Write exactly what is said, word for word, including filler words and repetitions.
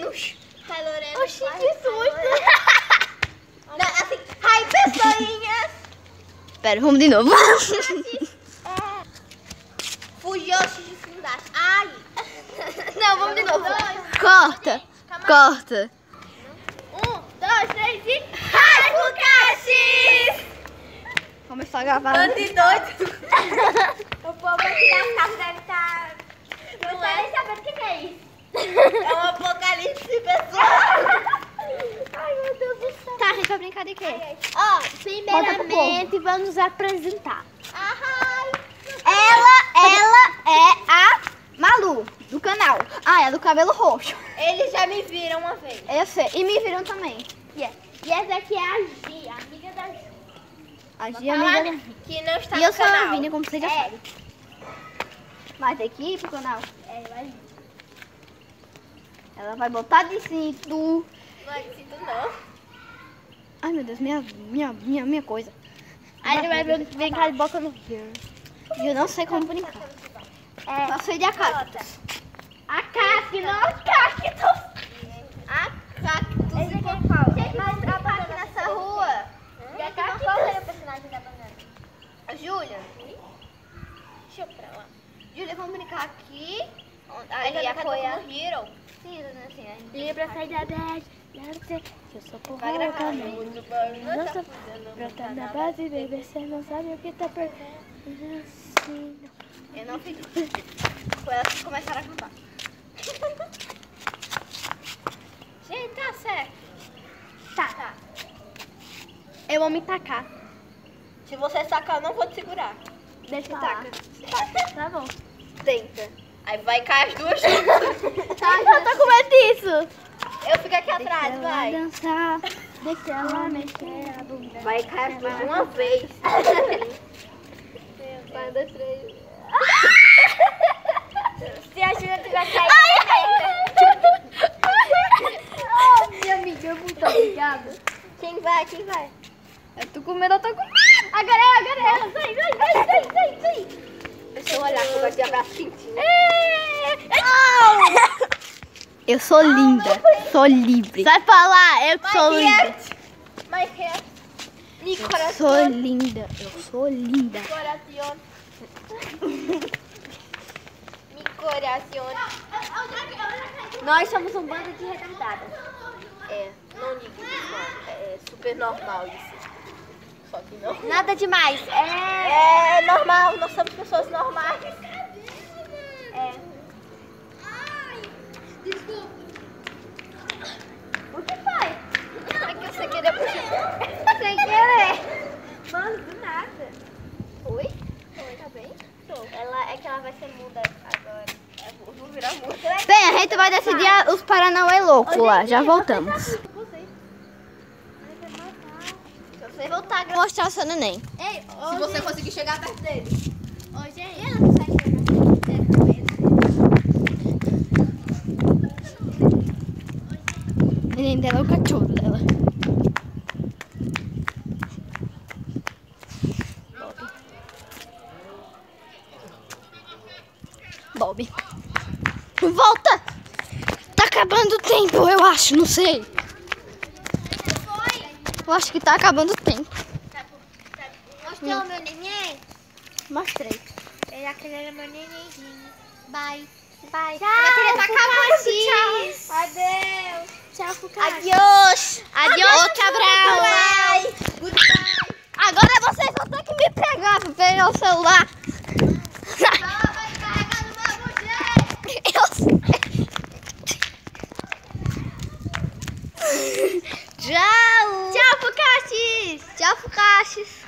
Deus! Sai, Lorena. Oxi, que susto. Não, assim, ai, pessoinhas. Pera, vamos de novo. É. Fugiu antes de fundar. Ai. Não, vamos de novo. Corta, corta. Um, dois, três e... Ai, Caxis! Começou a gravar. Bando de doido. O povo aqui da casa deve estar... Não é nem sabendo o que é isso. É um apocalipse, pessoal. Ai, meu Deus do céu. Tá, a gente vai brincar de quê? Ó, Primeiramente, vamos nos apresentar. ai. Ela, ela é a Malu, do canal. Ah, é do cabelo roxo. Eles já me viram uma vez. Eu sei. E me viram também. Yeah. E essa aqui é a Gi, amiga da Ju. A Vou Gia, falar amiga. que não está E eu no sou a canal. Vini, como você já É. sabe. Mas tem que ir pro canal. É, vai. Ela vai botar de cinto. Não é sinto não. Ai, meu Deus, minha, minha, minha, minha coisa. Aí a gente vai brin- brincar de boca no rio. E eu não sei como brincar. É. Só sei de acácias. A casca, não a cactus. A cactus Esse e aqui é cocô. qual? Gente, mas tá aqui nessa rua. E a cactus? Qual seria o personagem da banana? A Júlia? Deixa eu pra lá. Júlia, vamos brincar aqui. Ali apoia no Hero. Sim, assim, a gente- Libra, sai da bad. Eu sou porra Vai gravar. também. Muito bom. Não Não tá tô fazendo brotando na nada. base, bebê. Você não sabe o que tá perdendo. Assim, Eu não fiz. Foi elas que começaram a cantar. Gente, tá certo. Tá, tá. Eu vou me tacar. Se você sacar, eu não vou te segurar. Deixa eu Taca. tacar. Tá bom. Tenta. Aí vai cair as duas juntas. Tá, eu tô com medo disso. Eu fico aqui atrás, Ela vai. dançar, deixa ela mexer a bunda. Vai cair as duas de uma vez. Vai, dois, três. Se a Júlia tiver caído, Oh, minha amiga, muito obrigada. quem vai? Quem vai? Eu tô com medo, eu tô com medo. Agora é, agora é. Sai, sai, sai, sai, sai, sai. Deixa eu olhar que eu gosto de abraço quentinho. Eu sou linda, sou livre. Sai pra lá, eu que sou linda. My hair. Mi Eu coração. sou linda, eu sou linda. Coração. Mi coração. Nós somos um bando de retardadas. É, não ligue, pessoal. É super normal isso. Só que não. Nada demais. É. É normal, nós somos pessoas normais. É. O que foi? É que você queria puxar. Sem querer. Mano, do nada. Oi? Oi, tá bem? Tô. Ela, é que ela vai ser muda agora. Eu vou virar muda. Bem, a gente vai decidir a- os Paranauê loucos lá. Já voltamos. Se você voltar, Vou mostrar o seu neném. Ei, se você conseguir chegar perto dele. hoje é ela não sai O neném dela é o cachorro dela. Bob. Volta! Tá acabando o tempo, eu acho, não sei. Eu acho que tá acabando o tempo. Mostrou o meu neném? Mostrei. Ele, aquele era meu nenenzinho. Bye. Vai. Tchau, Eu queria tacar Fucaci. vocês. Adeus. Tchau, Fucaci. Adiós! Adiós, Ô, Cabral! Bye. Goodbye. Agora vocês vão ter que me pegar pra pegar o celular. Vai carregar no mesmo jeito. Eu sei. Tchau! Tchau, Fucaci. Tchau, Fucaxis!